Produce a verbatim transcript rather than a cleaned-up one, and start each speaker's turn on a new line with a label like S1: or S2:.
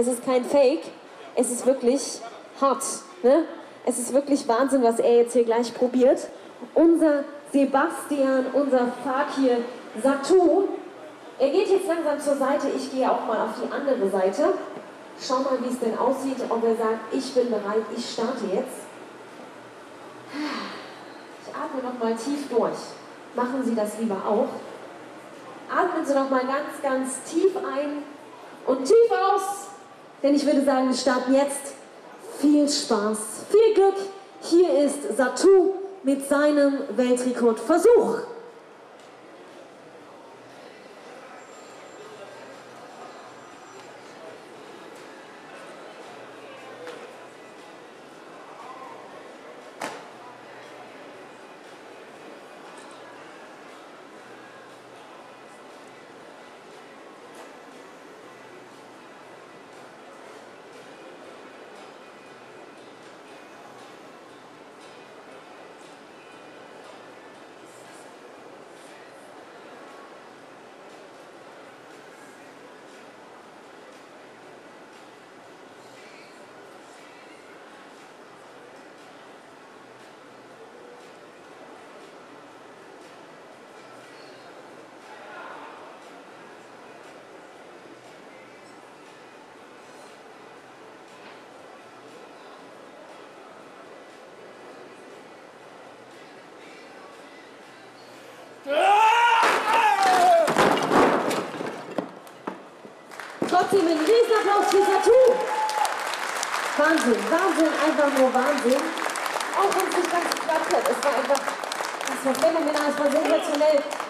S1: Es ist kein Fake, es ist wirklich hot. Ne? Es ist wirklich Wahnsinn, was er jetzt hier gleich probiert. Unser Sebastian, unser Fakir Satu, er geht jetzt langsam zur Seite. Ich gehe auch mal auf die andere Seite. Schau mal, wie es denn aussieht, ob er sagt, ich bin bereit, ich starte jetzt. Ich atme noch mal tief durch. Machen Sie das lieber auch. Atmen Sie noch mal ganz, ganz tief ein und tief aus. Denn ich würde sagen, wir starten jetzt. Viel Spaß, viel Glück. Hier ist Satu mit seinem Weltrekordversuch. Trotzdem ein Riesenapplaus für Satu. Wahnsinn, Wahnsinn, einfach nur Wahnsinn. Auch wenn es nicht ganz geklappt hat, es war einfach, das war phänomenal, es war sensationell.